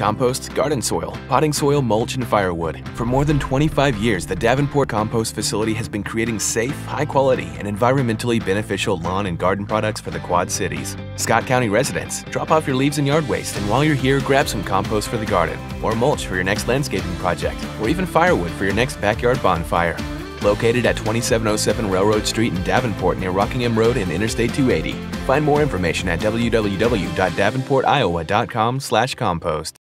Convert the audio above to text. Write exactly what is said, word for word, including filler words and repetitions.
compost, garden soil, potting soil, mulch, and firewood. For more than twenty-five years, the Davenport Compost Facility has been creating safe, high-quality, and environmentally beneficial lawn and garden products for the Quad Cities. Scott County residents, drop off your leaves and yard waste, and while you're here, grab some compost for the garden, or mulch for your next landscaping project, or even firewood for your next backyard bonfire. Located at twenty-seven oh seven Railroad Street in Davenport near Rockingham Road and Interstate two eighty. Find more information at w w w dot davenport iowa dot com slash compost.